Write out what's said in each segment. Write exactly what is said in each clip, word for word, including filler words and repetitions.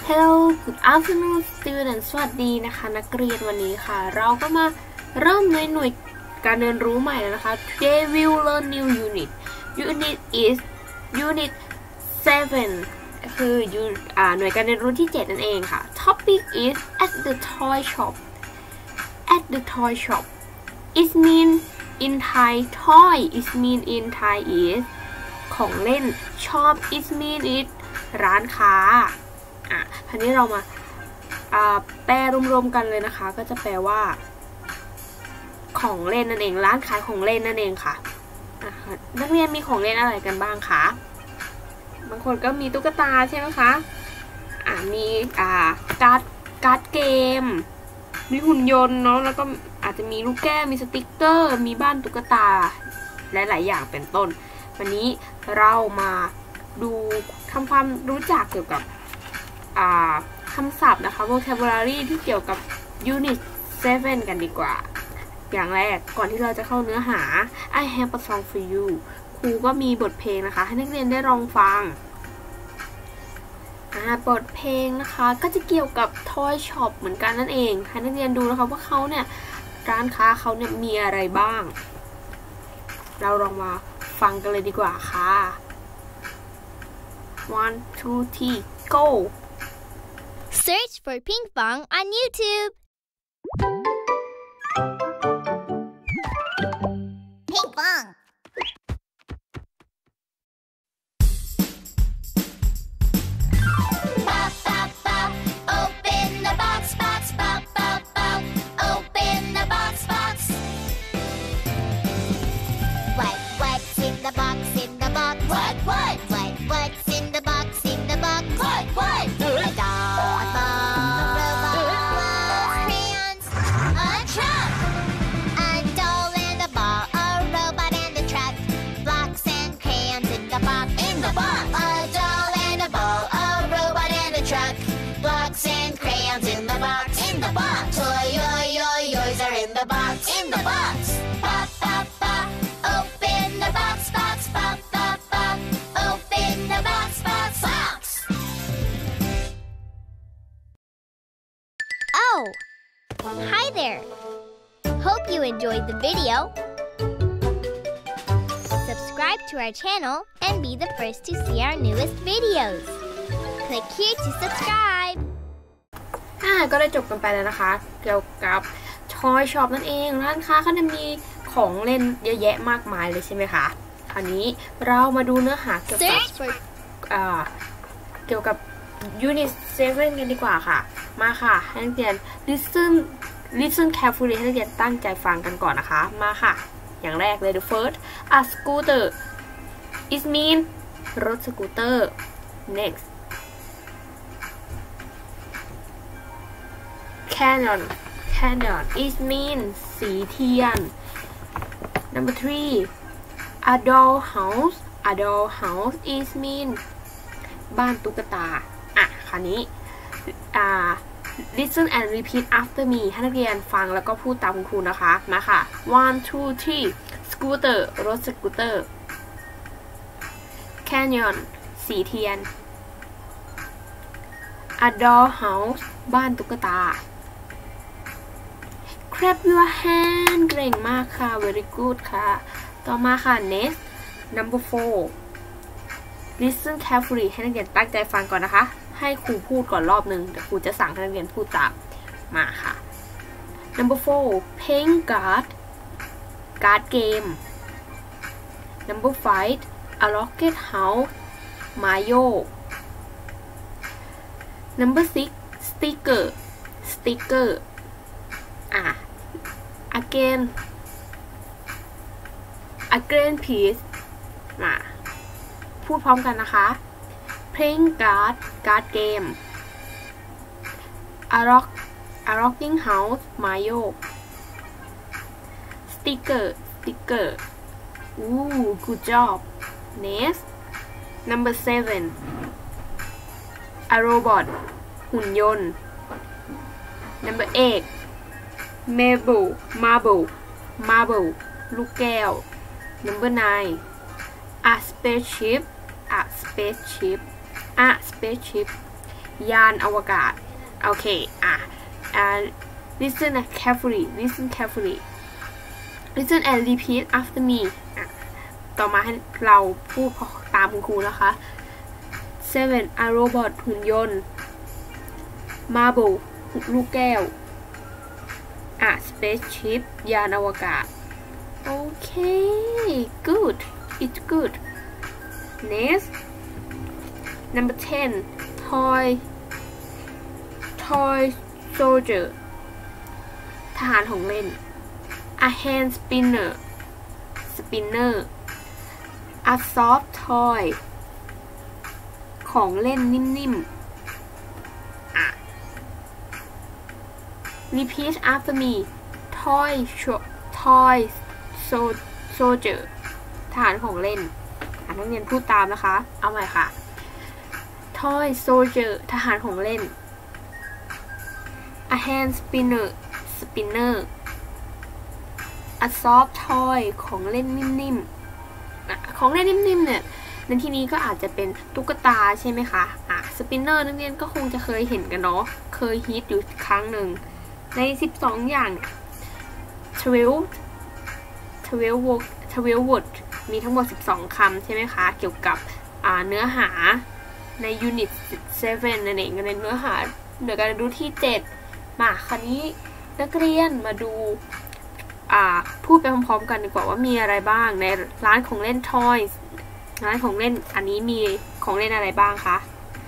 Hello good afternoon students สวัสดีนะคะนักเรียนวันนี้ค่ะเราก็มาเริ่มในหน่วยการเรียนรู้ใหม่แล้วนะคะ Today we will learn new unit unit is unit seven คือหน่วยการเรียนรู้ที่เจ็ดนั่นเองค่ะ Topic is at the toy shop at the toy shop it mean in Thai toy it mean in Thai is ของเล่น shop it mean it ร้านค้าอ่ะทีนี้เรามาแปลรวมๆกันเลยนะคะก็จะแปลว่าของเล่นนั่นเองร้านขายของเล่นนั่นเองค่ะนักเรียนมีของเล่นอะไรกันบ้างคะบางคนก็มีตุ๊กตาใช่ไหมคะอ่ามีอ่าการ์ดการ์ดเกมมีหุ่นยนต์เนาะแล้วก็อาจจะมีลูกแก้วมีสติกเกอร์มีบ้านตุ๊กตาและหลายอย่างเป็นต้นวันนี้เรามาดูทำความรู้จักเกี่ยวกับคำศัพท์นะคะ vocabulary ที่เกี่ยวกับ unit เซเว่นกันดีกว่าอย่างแรกก่อนที่เราจะเข้าเนื้อหา I have a song for you ครูก็มีบทเพลงนะคะให้นักเรียนได้ลองฟังบทเพลงนะคะก็จะเกี่ยวกับ toy shop เหมือนกันนั่นเองให้นักเรียนดูนะคะว่าเขาเนี่ยร้านค้าเขาเนี่ยมีอะไรบ้างเราลองมาฟังกันเลยดีกว่าค่ะ one two three go Search for Ping Pong on YouTube. Ping Pong. Pop, pop, pop. Open the box, box, pop, pop, pop. Open the box, box. What, what's in the box, in the box? What, what? What, what's in the box, in the box? What, what? A doll.In the box, pop, pop, pop. Open the box, box, pop, pop, pop. Open the box, box, box. Oh, hi there. Hope you enjoyed the video. Subscribe to our channel and be the first to see our newest videos. Click here to subscribe. อ่าก็ได้จบกันไปแล้วนะคะเกี่ยวกับToy Shop นั่นเองร้านค้าเขาจะมีของเล่นเยอะแยะมากมายเลยใช่ไหมคะคราวนี้เรามาดูเนื้อหาเกี่ยวกับเกี่ยวกับ Unit เซเว่นกันดีกว่าค่ะมาค่ะให้นักเรียน listen listen carefully ให้นักเรียนตั้งใจฟังกันก่อนนะคะมาค่ะอย่างแรกเลย the first a scooter it mean รถสกูตเตอร์ next cannon Candle it means สีเทียน number three a doll house a doll house it means บ้านตุ๊กตาอ่ะคราวนี้อ่า listen and repeat after me ให้นักเรียนฟังแล้วก็พูดตามคุณครูนะคะมาค่ะ one two three scooter รถสกูตเตอร์ canyon สีเทียน a doll house บ้านตุ๊กตาClap your hand เก่งมากค่ะ very good ค่ะต่อมาค่ะ next number four listen carefully ให้นักเรียนตั้งใจฟังก่อนนะคะให้ครูพูดก่อนรอบนึงเดี๋ยวครูจะสั่งให้นักเรียนพูดตามมาค่ะ number four playing card card game number five a rocket house Mario number six sticker sticker อ่ะagain again please มาพูดพร้อมกันนะคะ playing card card game a rock a rocking house Mario sticker sticker ooh good job next number seven a robot หุ่นยนต์ number eight Marble marble marble ลูกแก้ว number nine a spaceship a spaceship a spaceship ยานอวกาศโอเคอ่ะ and listen carefully listen carefully listen and repeat after me อ่ะต่อมาให้เราพูดตามคุณครูนะคะ seven a robot หุ่นยนต์ marble ลูกแก้ว a spaceship ยานอวกาศโอเค good it's good next number ten toy toy soldier ทหารของเล่น a hand spinner spinner a soft toy ของเล่นนิ่มๆอ่ะ repeat after me toy toy soldier ทหารของเล่นอ่ะนักเรียนพูดตามนะคะเอาใหม่ค่ะ toy soldier ทหารของเล่น a hand spinner spinner a soft toy ของเล่นนิ่มๆของเล่นนิ่มๆเนี่ยในที่นี้ก็อาจจะเป็นตุ๊กตาใช่ไหมคะอ่ะสปินเนอร์นักเรียนก็คงจะเคยเห็นกันเนาะเคยฮิตอยู่ครั้งหนึ่งในสิบสองอย่างtwelve twelve word twelve word มีทั้งหมดสิบสองคำใช่ไหมคะเกี่ยวกับเนื้อหาในยูนิตเซเว่นนั่นเองในเนื้อหาเดี๋ยวกันดูที่เจ็ดมาคราวนี้นักเรียนมาดูพูดไปพร้อมๆกันดีกว่าว่ามีอะไรบ้างในร้านของเล่น Toys ร้านของเล่นอันนี้มีของเล่นอะไรบ้างคะ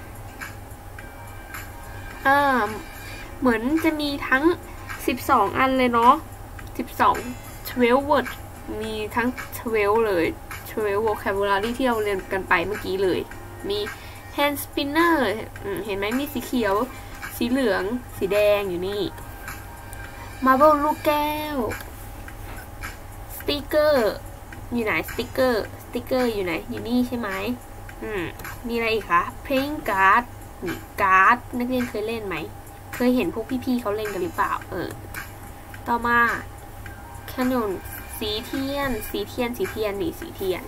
อ่าเหมือนจะมีทั้งสิบสองอันเลยเนาะสิบสอง twelve word มีทั้งtwelveเลยtwelve vocabulary ที่เราเรียนกันไปเมื่อกี้เลยมี hand spinner เห็นไหมมีสีเขียวสีเหลืองสีแดงอยู่นี่ marble ลูกแก้วสติกเกอร์อยู่ไหนสติกเกอร์สติกเกอร์อยู่ไหนอยู่นี่ใช่ไหมอืมมีอะไรอีกคะ playing card นี่การ์ดนักเรียนเคยเล่นไหมเคยเห็นพวกพี่ๆเขาเล่นกันหรือเปล่าเออต่อมาขนมสีเทียนสีเทียนสีเทียนนี่สีเทียน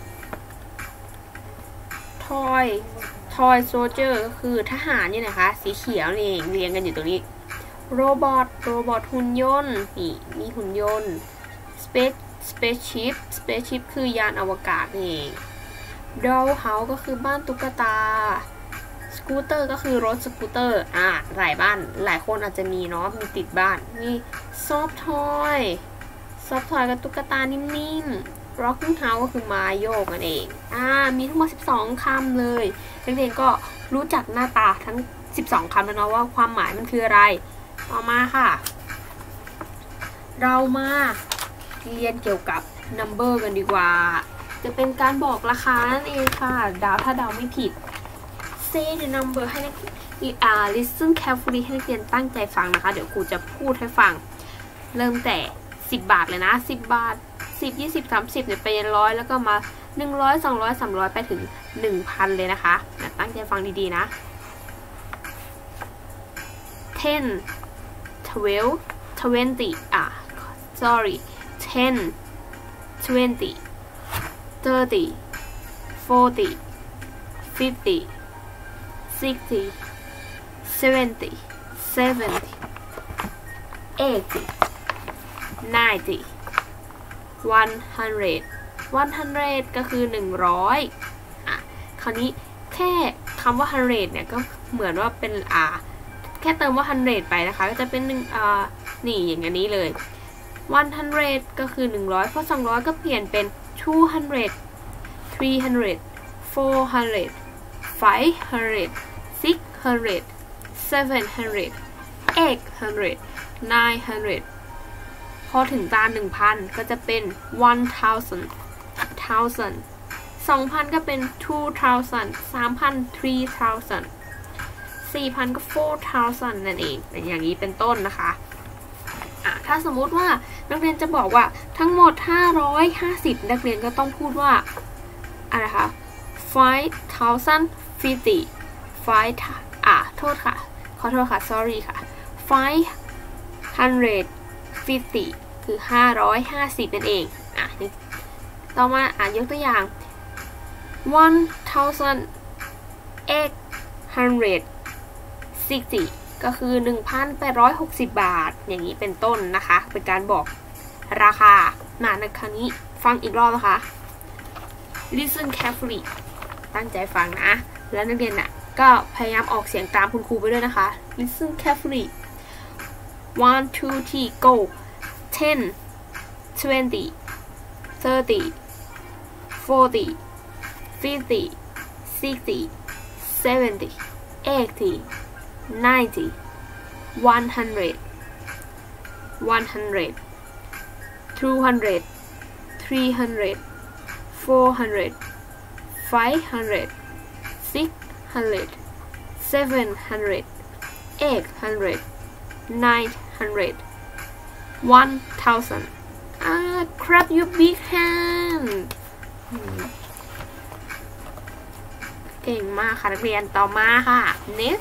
toy toy soldier ก็คือทหารนี่นะคะสีเขียวนี่เรียงกันอยู่ตรงนี้โรบอทโรบอทหุ่นยนต์นี่มีหุ่นยนต์ space spaceship spaceship คือยานอวกาศนี่เอง doll house ก็คือบ้านตุ๊กตา scooter ก็คือรถสกูตเตอร์อ่ะหลายบ้านหลายคนอาจจะมีเนาะมีติดบ้านมี soft toy soft toy กับตุ๊กตานิ่มๆ rocking house ก็คือไม้โยกนั่นเองอ่ามีทั้งหมดสิบสองคำเลยนักเรียนก็รู้จักหน้าตาทั้งสิบสองคำแล้วเนาะว่าความหมายมันคืออะไรต่อมาค่ะเรามาเรียนเกี่ยวกับ number กันดีกว่าจะเป็นการบอกราคานั่นเองค่ะดาวถ้าดาวไม่ผิด say the number ให้นักอ่า listen carefully ให้นักเรียนตั้งใจฟังนะคะเดี๋ยวครูจะพูดให้ฟังเริ่มแต่สิบบาทเลยนะสิบบาทสิบ ยี่สิบ สามสิบเนี่ยไปยันร้อยแล้วก็มาหนึ่งร้อย สองร้อย สามร้อยไปถึง หนึ่งพัน เลยนะคะตั้งใจฟังดีๆนะten twelve twenty อ่ะ sorry ten twenty thirty forty fifty sixty seventy seventy eighty ninety one hundred one hundred ก็คือหนึ่งร้อยอ่ะคราวนี้แค่คำว่า hundred เนี่ยก็เหมือนว่าเป็นอ่าแค่เติมว่า hundred ไปนะคะก็จะเป็นหนึ่งอ่านี่อย่างนี้เลยone hundred ก็คือหนึ่งร้อยเพราะสองร้อยก็เปลี่ยนเป็นtwo hundred three hundred four hundred five hundred six hundred seven hundred eight hundred nine hundred พอถึงตา หนึ่งพัน ก็จะเป็น one thousand thousand สองพัน ก็เป็น two thousand สามพัน three thousand สี่พัน ก็ four thousand นั่นเองอย่างนี้เป็นต้นนะคะถ้าสมมุติว่านักเรียนจะบอกว่าทั้งหมดห้าร้อยห้าสิบนักเรียนก็ต้องพูดว่าอะไรคะ five thousand fifty five อ่ะโทษค่ะขอโทษค่ะ sorry ค่ะ five hundred fifty คือห้าร้อยห้าสิบนั่นเองอ่ะนี่ต่อมาอ่านยกตัวอย่าง one thousand eight hundred sixty ก็คือ หนึ่งพันแปดร้อยหกสิบ บาทอย่างนี้เป็นต้นนะคะเป็นการบอกราคามาในครั้งนี้ฟังอีกรอบนะคะ listen carefully ตั้งใจฟังนะแล้วนักเรียนน่ะก็พยายามออกเสียงตามคุณครูไปด้วยนะคะ listen carefully one two three go ten twenty thirty forty fifty sixty seventy eighty ninety one hundred one hundred two hundred three hundred four hundred five hundred six hundred seven hundred eight hundred nine hundred one thousand ah clap your big hand เก่งมากค่ะนักเรียนต่อมาค่ะ next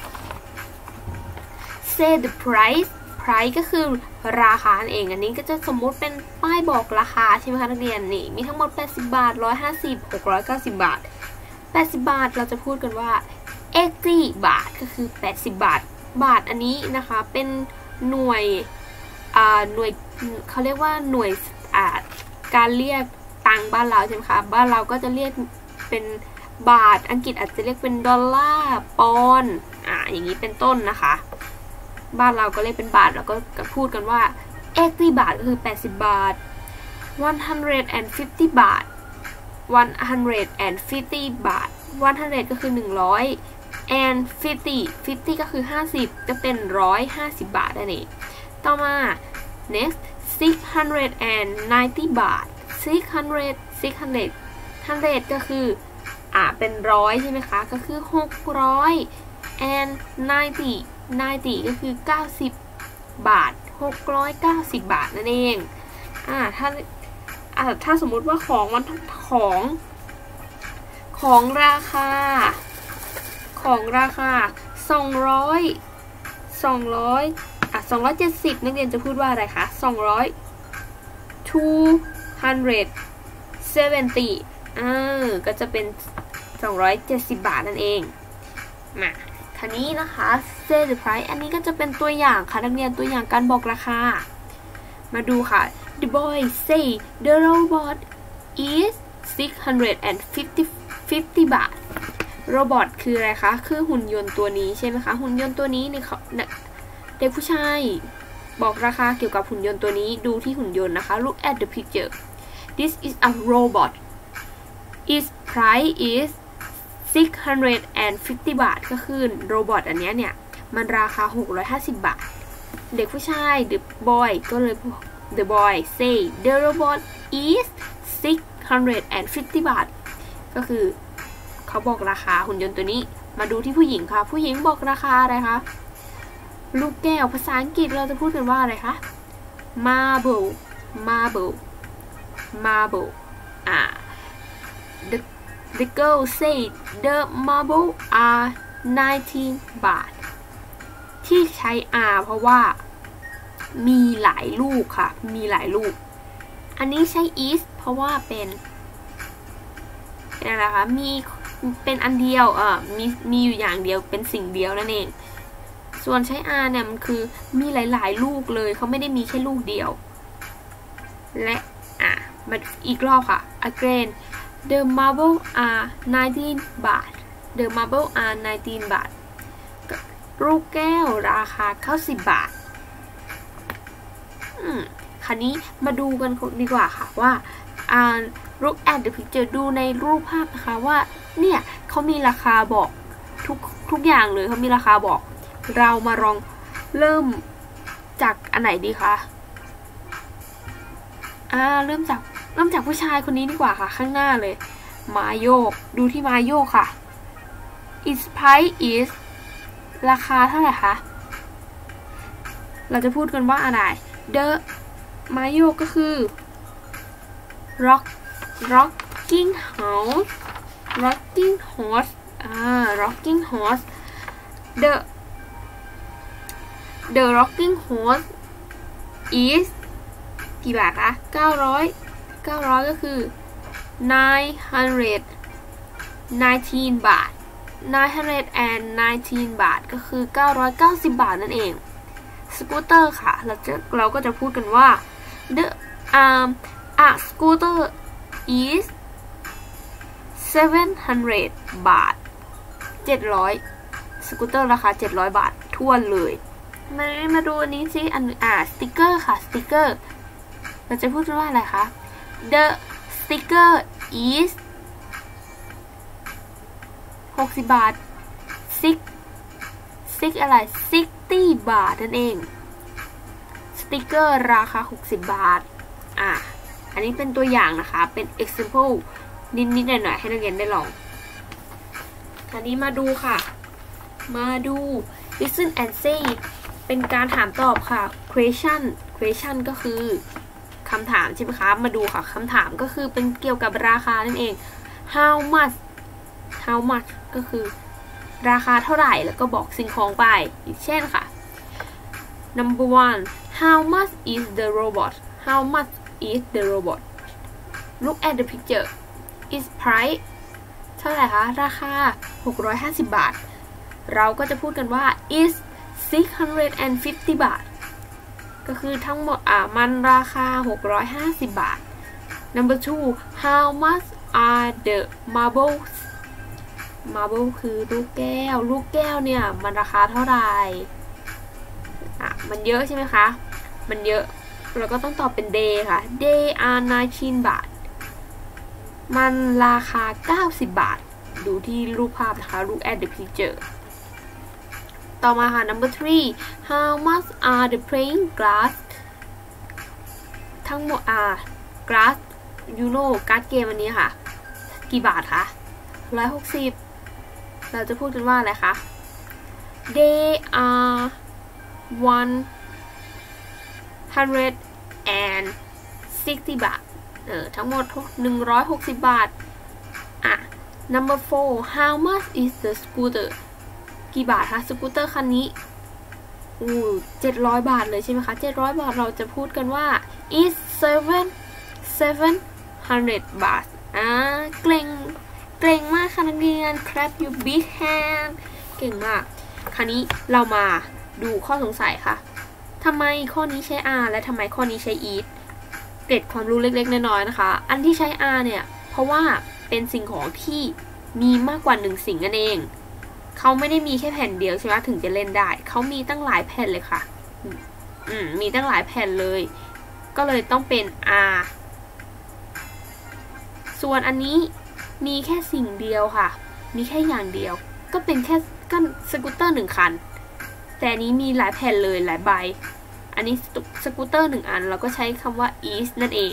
say the price price ก็คือราคาเองอันนี้ก็จะสมมุติเป็นป้ายบอกราคาใช่ไหมคะนักเรียนนี่มีทั้งหมดแปดสิบบาทหนึ่งร้อยห้าสิบ หกร้อยเก้าสิบบาทแปดสิบบาทเราจะพูดกันว่าeightyบาทก็คือแปดสิบบาทบาทอันนี้นะคะเป็นหน่วยอ่าหน่วยเขาเรียกว่าหน่วยอ่าการเรียกตังค์บ้านเราใช่ไหมคะบ้านเราก็จะเรียกเป็นบาทอังกฤษอาจจะเรียกเป็นดอลลาร์ปอนด์อ่าอย่างนี้เป็นต้นนะคะบ้านเราก็เรียกเป็นบาทแล้วก็พูดกันว่าeightyบาทก็คือแปดสิบบาทone hundred fiftyบาทone hundred fiftyบาทone hundredก็คือหนึ่งร้อย and fifty fifty ก็คือห้าสิบจะเป็นหนึ่งร้อยห้าสิบบาทนั่นเองต่อมา next six hundred ninetyบาทsix hundred six hundred hundred ก็คืออ่าเป็นร้อยใช่ไหมคะก็คือหกร้อย and ninety ninety ก็คือเก้าสิบบาทหกร้อยเก้าสิบบาทนั่นเองอ่าถ้าอ่าถ้าสมมุติว่าของมันของของราคาของราคาสองร้อย สองร้อยอ่ะสองร้อยเจ็ดสิบนักเรียนจะพูดว่าอะไรคะสองร้อย two hundred seventy อ่าก็จะเป็นสองร้อยเจ็ดสิบบาทนั่นเองมาคันนี้นะคะ say the price อันนี้ก็จะเป็นตัวอย่างค่ะนักเรียนตัวอย่างการบอกราคามาดูค่ะ the boy say the robot is six hundred fifty บาทโรบอทคืออะไรคะคือหุ่นยนต์ตัวนี้ใช่ไหมคะหุ่นยนต์ตัวนี้เนี่ยเขาเด็กผู้ชายบอกราคาเกี่ยวกับหุ่นยนต์ตัวนี้ดูที่หุ่นยนต์นะคะ look at the picture this is a robot its price is six hundred fifty บาทก็คือโรบอทอันนี้เนี่ยมันราคาหกร้อยห้าสิบบาทเด็กผู้ชาย the boy ก็เลย the boy say the robot is six hundred fifty บาทก็คือเขาบอกราคาหุ่นยนต์ตัวนี้มาดูที่ผู้หญิงค่ะผู้หญิงบอกราคาอะไรคะลูกแก้วภาษาอังกฤษเราจะพูดกันว่าอะไรคะ marble marble marble อ่า the the girl said the marble are nineteen บาทที่ใช้ r เพราะว่ามีหลายลูกค่ะมีหลายลูกอันนี้ใช้ is เพราะว่าเป็นเป็นอะไรคะมีเป็นอันเดียวเออมีมีอยู่อย่างเดียวเป็นสิ่งเดียวนั่นเองส่วนใช้ r เนี่ยมันคือมีหลายๆลูกเลยเขาไม่ได้มีแค่ลูกเดียวและอ่ะมาอีกรอบค่ะ again the marble are nineteen บาท the marble are nineteen บาทลูกแก้วราคาเก้าสิบบาทอืมคราวนี้มาดูกันดีกว่าค่ะว่าอ่า look at the picture ดูในรูปภาพนะคะว่าเนี่ยเขามีราคาบอกทุกทุกอย่างเลยเขามีราคาบอกเรามาลองเริ่มจากอันไหนดีคะอ่าเริ่มจากเริ่มจากผู้ชายคนนี้ดีกว่าค่ะข้างหน้าเลยมาโยกดูที่มาโยกค่ะ its price is ราคาเท่าไหร่คะเราจะพูดกันว่าอะไร the มาโยกก็คือ rock rocking house rocking horse อ่า rocking horse the the rocking horse is กี่บาทคะเก้าร้อยเก้าร้อยก็คือnine hundred nineteen บาท nine hundred nineteen บาทก็คือเก้าร้อยเก้าสิบบาทนั่นเองสกูตเตอร์ค่ะเราจะเราก็จะพูดกันว่า the um a scooter is seven hundred บาทเจ็ดร้อยสกูตเตอร์ราคาเจ็ดร้อยบาททั่วเลยมามาดูอันนี้สิอันอ่าสติกเกอร์ค่ะสติกเกอร์เราจะพูดว่าอะไรคะ the sticker is หกสิบบาท six six อะไร sixty บาทนั่นเองสติกเกอร์ราคาหกสิบบาทอ่ะอันนี้เป็นตัวอย่างนะคะเป็น example นิดๆหน่อยๆให้นักเรียนได้ลองอันนี้มาดูค่ะมาดู listen and say เป็นการถามตอบค่ะ question question ก็คือคำถามใช่ไหมคะมาดูค่ะคำถามก็คือเป็นเกี่ยวกับราคานั่นเอง how much how much ก็คือราคาเท่าไหร่แล้วก็บอกสิ่งของไปอีกเช่นค่ะ number one how much is the robot how much is the robot look at the picture is price เท่าไหร่คะราคาหกร้อยห้าสิบบาทเราก็จะพูดกันว่า is six hundred fifty บาทก็คือทั้งหมดอ่ะมันราคาหกร้อยห้าสิบบาท number two how much are the marbles marble คือลูกแก้วลูกแก้วเนี่ยมันราคาเท่าไหร่อ่ะมันเยอะใช่ไหมคะมันเยอะเราก็ต้องตอบเป็น day ค่ะ day are nineteen บาทมันราคาเก้าสิบบาทดูที่รูปภาพนะคะ look at the picture ต่อมาค่ะ number three how much are the playing glass ทั้งหมดอ่า glass you know การ์ดเกมอันนี้ค่ะกี่บาทคะหนึ่งร้อยหกสิบเราจะพูดกันว่าอะไรคะ they are one hundred sixty บาทเออทั้งหมดหนึ่งร้อยหกสิบบาทอ่ะ number four how much is the scooter กี่บาทคะสกูตเตอร์คันนี้อู้เจ็ดร้อยบาทเลยใช่ไหมคะเจ็ดร้อยบาทเราจะพูดกันว่า is seven seven hundred บาทอ่าเกรงเกรงมากค่ะนักเรียน clap your big hand เก่งมากคราวนี้เรามาดูข้อสงสัยค่ะทำไมข้อนี้ใช้ R และทำไมข้อนี้ใช้ is เกร็ดความรู้เล็กๆน้อยๆนะคะอันที่ใช้ R เนี่ยเพราะว่าเป็นสิ่งของที่มีมากกว่าหนึ่งสิ่งนั่นเองเขาไม่ได้มีแค่แผ่นเดียวใช่ไหมถึงจะเล่นได้เขามีตั้งหลายแผ่นเลยค่ะอืมมีตั้งหลายแผ่นเลยก็เลยต้องเป็น R ส่วนอันนี้มีแค่สิ่งเดียวค่ะมีแค่อย่างเดียวก็เป็นแค่ก็สกูตเตอร์หนึ่งคันแต่อันนี้มีหลายแผ่นเลยหลายใบอันนี้สกูตเตอร์หนึ่งอันเราก็ใช้คำว่า is นั่นเอง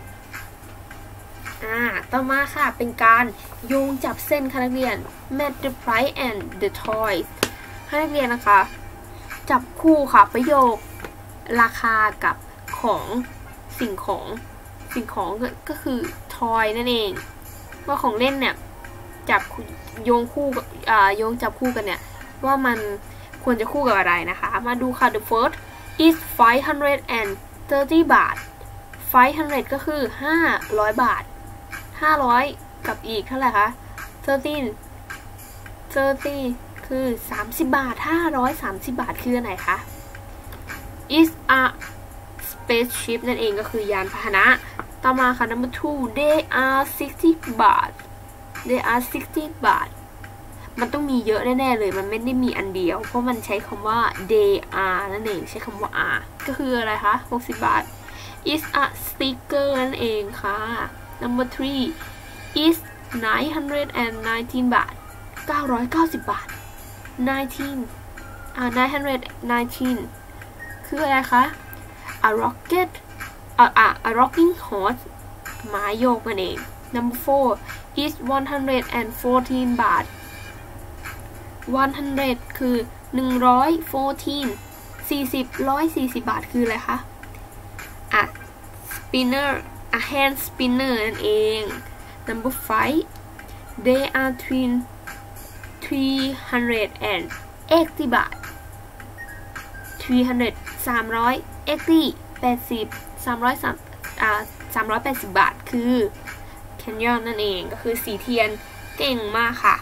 อ่าต่อมาค่ะเป็นการโยงจับเส้นค่ะนักเรียน match the price and the toys ให้นักเรียนนะคะจับคู่ค่ะประโยคราคากับของสิ่งของสิ่งของก็คือ toy นั่นเองว่าของเล่นเนี่ยจับโยงคู่อ่าโยงจับคู่กันเนี่ยว่ามันควรจะคู่กับอะไรนะคะมาดูค่ะ the first is five hundred thirty บาทfive hundredก็คือห้าร้อยบาทห้าร้อยกับอีกเท่าไหร่คะthirteen thirtyคือสามสิบบาทห้าร้อยสามสิบบาทคืออันไหนคะ is a spaceship นั่นเองก็คือยานพาหนะต่อมาค่ะ number two they are sixty บาท they are sixty บาทมันต้องมีเยอะแน่ๆเลยมันไม่ได้มีอันเดียวเพราะมันใช้คำว่า they are นั่นเองใช้คำว่า are ก็คืออะไรคะหกสิบบาท is a sticker นั่นเองค่ะ number three is nine hundred nineteen บาทเก้าร้อยเก้าสิบบาท nineteen อ่า nine hundred nineteen คืออะไรคะ a rocket อ่า a rocking horse ไม้โยกนั่นเอง number four is one hundred fourteen บาทone hundred คือหนึ่งร้อย fourteen สี่สิบ หนึ่งร้อยสี่สิบบาทคืออะไรคะอ่ะ spinner a hand spinner นั่นเอง number five they are twin three hundred eighty บาทthree hundred สามร้อย eighty แปดสิบ สามร้อยสามอ่าสามร้อยแปดสิบบาทคือ canyon นั่นเองก็คือสีเทียนเก่งมากค่ะ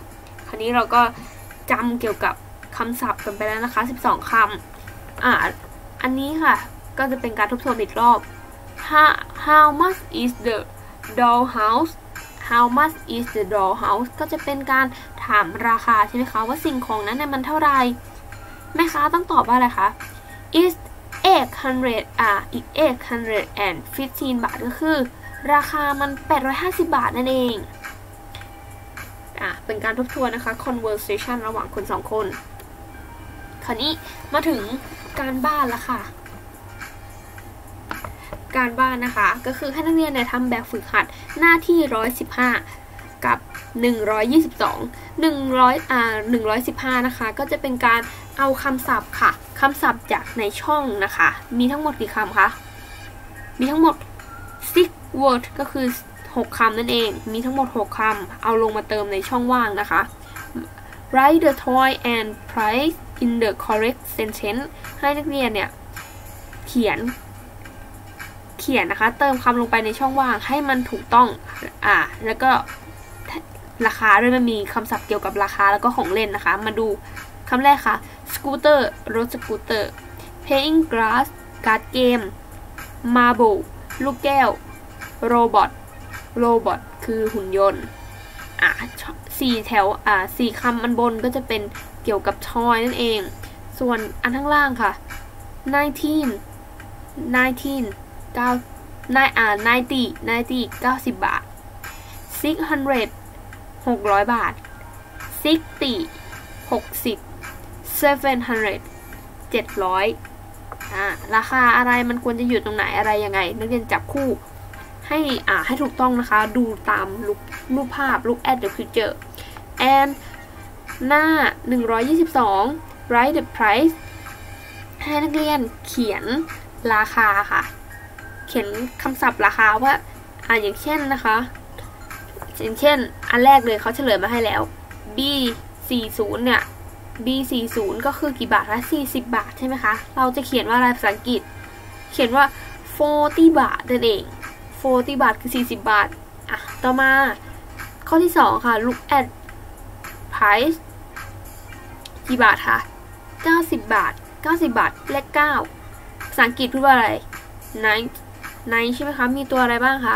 คราวนี้เราก็จำเกี่ยวกับคำศัพท์กันไปแล้วนะคะสิบสองคำอ่าอันนี้ค่ะก็จะเป็นการทบทวนอีกรอบ how, how much is the dollhouse how much is the dollhouse ก็จะเป็นการถามราคาใช่ไหมคะว่าสิ่งของนั้นเนี่ยมันเท่าไหร่แม่ค้าต้องตอบว่าอะไรคะ is eight hundred อ่ะอีกeight hundred fifteen บาทก็คือราคามันแปดร้อยห้าสิบบาทนั่นเองอ่ะเป็นการทบทวนนะคะ conversation ระหว่างคนสองคนคราวนี้มาถึงการบ้านแล้วค่ะการบ้านนะคะก็คือให้นักเรียนเนี่ยทำแบบฝึกหัดหน้าที่หนึ่งร้อยสิบห้ากับหนึ่งร้อยยี่สิบสอง หนึ่งร้อยอ่าหนึ่งร้อยสิบห้านะคะก็จะเป็นการเอาคำศัพท์ค่ะคำศัพท์จากในช่องนะคะมีทั้งหมดกี่คำคะมีทั้งหมด six word ก็คือหกคำนั่นเองมีทั้งหมดหกคำเอาลงมาเติมในช่องว่างนะคะ write the toy and price in the correct sentence ให้นักเรียนเนี่ยเขียนเขียนนะคะเติมคำลงไปในช่องว่างให้มันถูกต้องอ่าแล้วก็ราคาด้วยมันมีคำศัพท์เกี่ยวกับราคาแล้วก็ของเล่นนะคะมาดูคำแรกค่ะสกูตเตอร์รถสกูตเตอร์ playing glass การ์ดเกม marble ลูกแก้ว robot robot คือหุ่นยนต์อ่าสี่แถวอ่าสี่คำอันบนก็จะเป็นเกี่ยวกับทอยนั่นเองส่วนอันข้างล่างค่ะnineteen nineteenเก้า อ่าninety ninety เก้าสิบบาท six hundred หกร้อยบาท sixty หกสิบ seven hundred เจ็ดร้อยอ่าราคาอะไรมันควรจะอยู่ตรงไหนอะไรยังไงนักเรียนจับคู่ให้อ่าให้ถูกต้องนะคะดูตามรูปรูปภาพ look at the picture and หน้าหนึ่งร้อยยี่สิบสอง write the price ให้นักเรียนเขียนราคาค่ะเขียนคำศัพท์ราคาว่าอ่าอย่างเช่นนะคะอย่างเช่นอันแรกเลยเขาเฉลยมาให้แล้ว B สี่สิบเนี่ย B สี่สิบก็คือกี่บาทคะสี่สิบบาทใช่ไหมคะเราจะเขียนว่าอะไรภาษาอังกฤษเขียนว่าfortyบาทนั่นเองfortyบาทคือสี่สิบบาทอ่ะต่อมาข้อที่สองค่ะ look at price กี่บาทคะเก้าสิบบาทเก้าสิบบาทเลขเก้าภาษาอังกฤษพูดว่าอะไร nine nine ใช่ไหมคะมีตัวอะไรบ้างคะ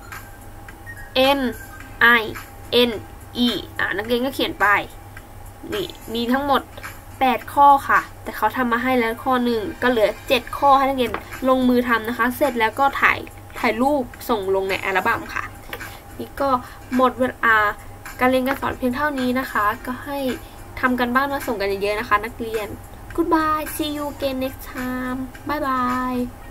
n i n e อ่านักเรียนก็เขียนไปนี่มีทั้งหมดแปดข้อค่ะแต่เขาทำมาให้แล้วข้อหนึ่งก็เหลือเจ็ดข้อให้นักเรียนลงมือทำนะคะเสร็จแล้วก็ถ่ายถ่ายรูปส่งลงในอัลบั้มค่ะนี่ก็หมดเวลาการเรียนการสอนเพียงเท่านี้นะคะก็ให้ทำกันบ้านมาส่งกันเยอะๆนะคะนักเรียน Goodbye see you again next time bye bye